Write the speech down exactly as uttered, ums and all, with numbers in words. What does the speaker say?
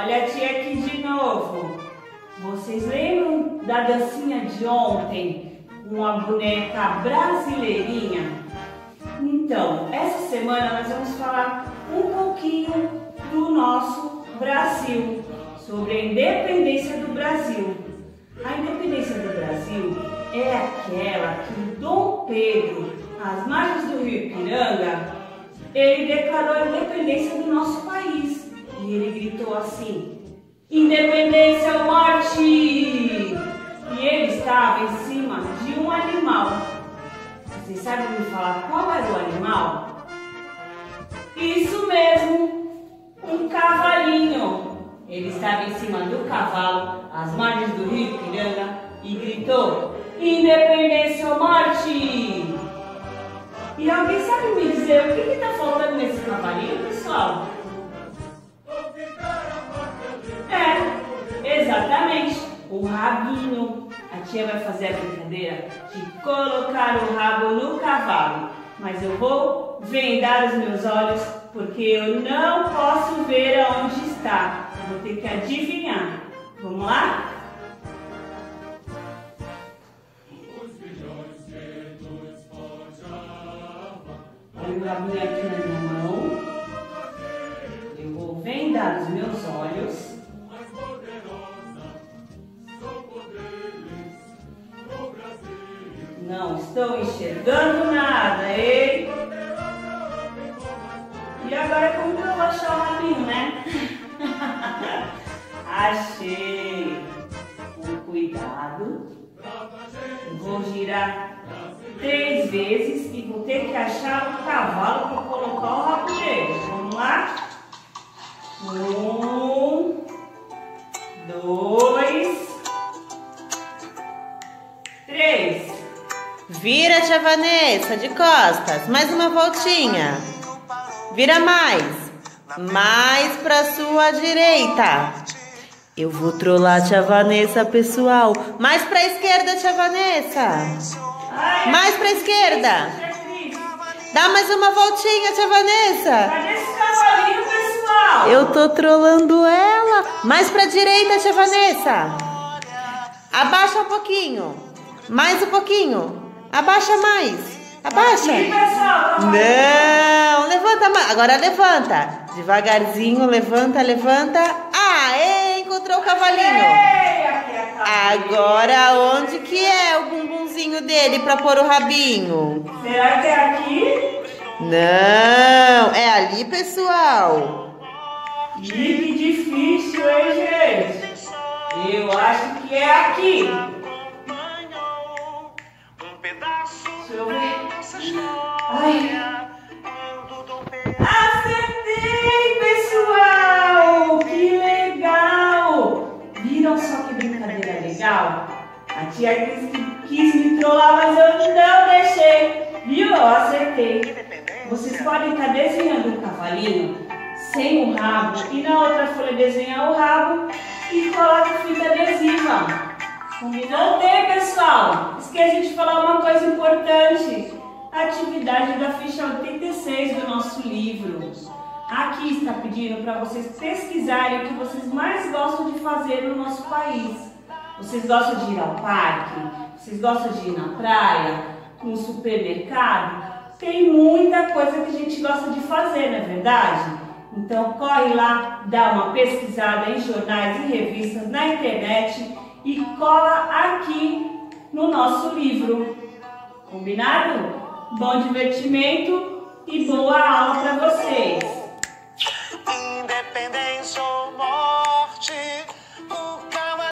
Olha a tia aqui de novo. Vocês lembram da dancinha de ontem com a boneca brasileirinha? Então, essa semana nós vamos falar um pouquinho do nosso Brasil, sobre a independência do Brasil. A independência do Brasil é aquela que o Dom Pedro, às margens do Rio Ipiranga, ele declarou a independência do nosso país. E ele gritou assim: independência ou morte! E ele estava em cima de um animal. Vocês sabem me falar qual era o animal? Isso mesmo, um cavalinho. Ele estava em cima do cavalo, às margens do Rio Ipiranga, e gritou: independência ou morte! E alguém sabe me dizer o que está faltando nesse cavalinho, pessoal? É, exatamente, o rabinho. A tia vai fazer a brincadeira de colocar o rabo no cavalo. Mas eu vou vendar os meus olhos porque eu não posso ver aonde está. Vou ter que adivinhar. Vamos lá? Olha o rabinho aqui na minha mão. Eu vou vendar os meus olhos. Não estou enxergando nada, hein? E agora como que eu vou achar o rabinho, né? Achei! Com cuidado. Vou girar três vezes e vou ter que achar o cavalo para colocar o rabo dele. Vamos lá? Um, dois, três. Vira, tia Vanessa, de costas. Mais uma voltinha. Vira mais. Mais pra sua direita. Eu vou trollar, tia Vanessa, pessoal. Mais pra esquerda, tia Vanessa. Mais pra esquerda. Dá mais uma voltinha, tia Vanessa. Cadê esse cavalinho, pessoal? Eu tô trolando ela. Mais pra direita, tia Vanessa. Abaixa um pouquinho. Mais um pouquinho. Abaixa mais. Abaixa. Aqui, pessoal, não, levanta mais. Agora levanta. Devagarzinho, levanta, levanta. Ah, encontrou o cavalinho. Agora onde que é o bumbumzinho dele para pôr o rabinho? Será que é aqui? Não, é ali, pessoal. Ih, que difícil, hein, gente? Eu acho que é aqui. Deixa eu ver. Ai. Acertei, pessoal! Que legal! Viram só que brincadeira legal? A tia quis, quis me trollar, mas eu não deixei. Viu? Eu acertei. Vocês podem estar desenhando o cavalinho sem o rabo e na outra folha desenhar o rabo e coloca fita adesiva. Combinou? Tem, pessoal? Esqueci de falar uma coisa importante. A atividade da ficha oitenta e seis do nosso livro. Aqui está pedindo para vocês pesquisarem o que vocês mais gostam de fazer no nosso país. Vocês gostam de ir ao parque? Vocês gostam de ir na praia? No supermercado? Tem muita coisa que a gente gosta de fazer, não é verdade? Então corre lá, dá uma pesquisada em jornais e revistas, na internet e cola aqui no nosso livro. Combinado? Bom divertimento e boa aula para vocês!